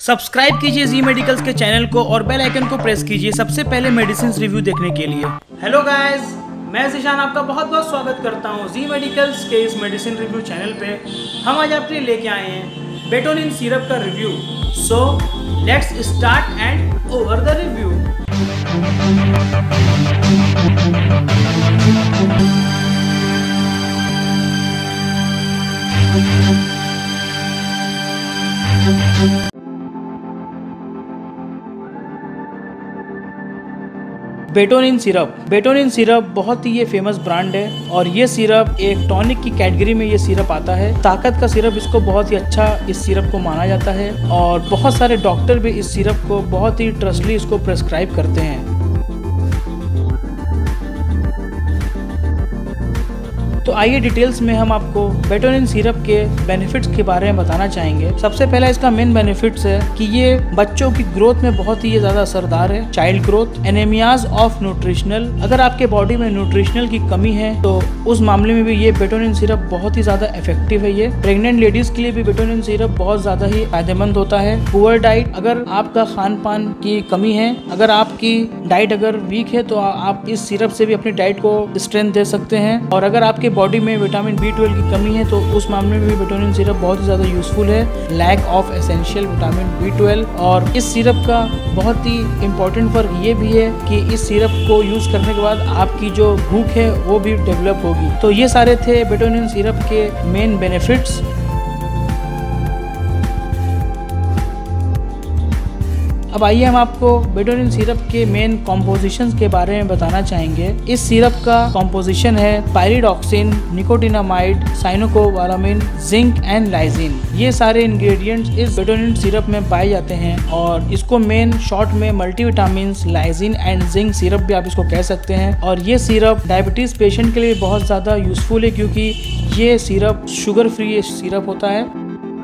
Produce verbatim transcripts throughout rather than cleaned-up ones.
Subscribe कीजिए जी medicals के channel को और बेल आइकन को प्रेस कीजिए सबसे पहले मेडिसिन रिव्यू देखने के लिए। हेलो गाइस, मैं ज़िशान आपका बहुत बहुत स्वागत करता हूं जी मेडिकल्स के इस मेडिसिन रिव्यू चैनल पे। हम आज आपके लिए लेके आए हैं बेटोनिन सिरप का review. So let's start and over the review. Betonin syrup Betonin syrup बहुत ही ये फेमस ब्रांड है और ये सिरप एक टॉनिक की कैटेगरी में ये सिरप आता है। ताकत का सिरप इसको बहुत ही अच्छा इस सिरप को माना जाता है और बहुत सारे डॉक्टर भी इस सिरप को बहुत ही ट्रस्टली इसको प्रेस्क्राइब करते हैं। तो आइए डिटेल्स में हम आपको बेटोनिन सिरप के बेनिफिट्स के बारे में बताना चाहेंगे। सबसे पहला इसका मेन बेनिफिट्स है कि ये बच्चों की ग्रोथ में बहुत ही ज्यादा असरदार है। Child growth, anaemias of nutritional, अगर आपके बॉडी में न्यूट्रिशनल की कमी है तो उस मामले में भी ये बेटोनिन सिरप बहुत ही ज्यादा इफेक्टिव है। ये प्रेग्नेंट लेडीज के लिए भी बेटोनिन सिरप बहुत ज्यादा ही फायदेमंद होता है। पुअर डाइट, अगर आपका खान पान की कमी है, अगर आपकी डाइट अगर वीक है तो आप इस सिरप से भी अपनी डाइट को स्ट्रेंथ दे सकते हैं। और अगर आपके बॉडी में विटामिन बी ट्वेल्व की कमी है तो उस मामले में भी बेटोनिन सिरप बहुत ही ज़्यादा यूजफुल है। Lack of essential vitamin B twelve, और इस सिरप का बहुत ही इम्पोर्टेंट फर्क ये भी है कि इस सिरप को यूज करने के बाद आपकी जो भूख है वो भी डेवलप होगी। तो ये सारे थे बेटोनिन सिरप के मेन बेनिफिट्स। अब आइए हम आपको बेटोनिन सिरप के मेन कॉम्पोजिशंस के बारे में बताना चाहेंगे। इस सिरप का कॉम्पोजिशन है pyridoxine, nicotinamide, cyanocobalamin, zinc and lysine. ये सारे इंग्रेडिएंट्स इस बेटोनिन सिरप में पाए जाते हैं और इसको मेन शॉर्ट में multivitamin, lysine and zinc syrup भी आप इसको कह सकते हैं। और ये सिरप डायबिटीज पेशेंट के लिए बहुत ज़्यादा यूजफुल है क्योंकि ये सिरप शुगर फ्री सिरप होता है।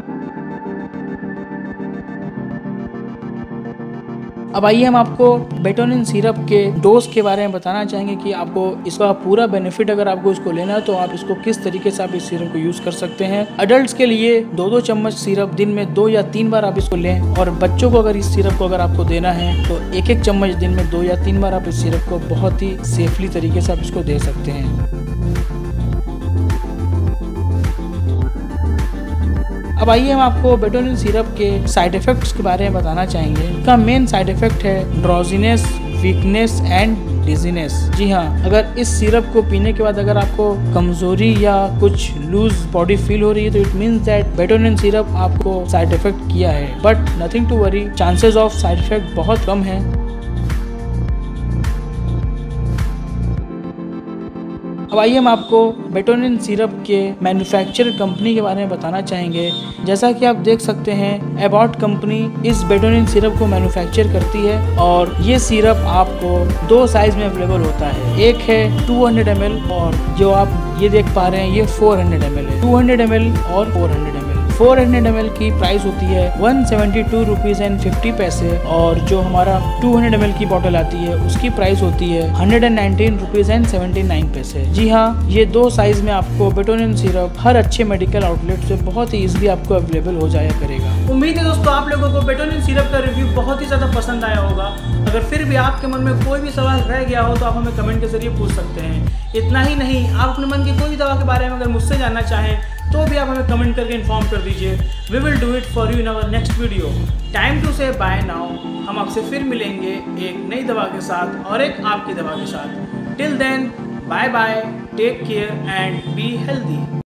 अब आइए हम आपको बेटोनिन सिरप के डोज के बारे में बताना चाहेंगे कि आपको इसका पूरा बेनिफिट अगर आपको इसको लेना है तो आप इसको किस तरीके से आप इस सिरप को यूज कर सकते हैं। अडल्ट्स के लिए दो दो चम्मच सिरप दिन में दो या तीन बार आप इसको लें, और बच्चों को अगर इस सिरप को अगर आपको देना है तो एक एक चम्मच दिन में दो या तीन बार आप इस सिरप को बहुत ही सेफली तरीके से आप इसको दे सकते हैं। अब आइए हम आपको बेटोनिन सिरप के साइड इफेक्ट्स के बारे में बताना चाहेंगे। इसका मेन साइड इफेक्ट है ड्रोजीनेस, वीकनेस एंड डिजीनेस। जी हाँ, अगर इस सिरप को पीने के बाद अगर आपको कमजोरी या कुछ लूज बॉडी फील हो रही है तो it means that Betonin syrup आपको साइड इफेक्ट किया है। But nothing to worry, chances of side effect बहुत कम है। अब आइए हम आपको बेटोनिन सिरप के मैन्युफैक्चर कंपनी के बारे में बताना चाहेंगे। जैसा कि आप देख सकते हैं, एबॉट कंपनी इस बेटोनिन सिरप को मैन्युफैक्चर करती है और ये सिरप आपको दो साइज में अवेलेबल होता है। एक है टू हंड्रेड एम एल और जो आप ये देख पा रहे हैं ये फोर हंड्रेड एम एल है। टू हंड्रेड एम एल और फोर हंड्रेड एम एल फोर हंड्रेड एम एल की प्राइस होती है one seventy two rupees and fifty पैसे, और जो हमारा टू हंड्रेड एम एल की बोतल आती है उसकी प्राइस होती है hundred and nineteen rupees and seventy nine पैसे। जी हाँ, ये दो साइज में आपको बेटोनिन सिरप हर अच्छे मेडिकल आउटलेट से बहुत ही इजीली आपको अवेलेबल हो जाया करेगा। उम्मीद है दोस्तों आप लोगों को बेटोनिन सिरप का रिव्यू बहुत ही ज्यादा पसंद आया होगा। अगर फिर भी आपके मन में कोई भी सवाल रह गया हो तो आप हमें कमेंट के जरिए पूछ सकते हैं। इतना ही नहीं, आप अपने मन की कोई भी दवा के बारे में अगर मुझसे जानना चाहें तो भी आप हमें कमेंट करके इन्फॉर्म कर दीजिए। We will do it for you in our next video. Time to say bye now. हम आपसे फिर मिलेंगे एक नई दवा के साथ और एक आपकी दवा के साथ। Till then, bye bye, take care and be healthy.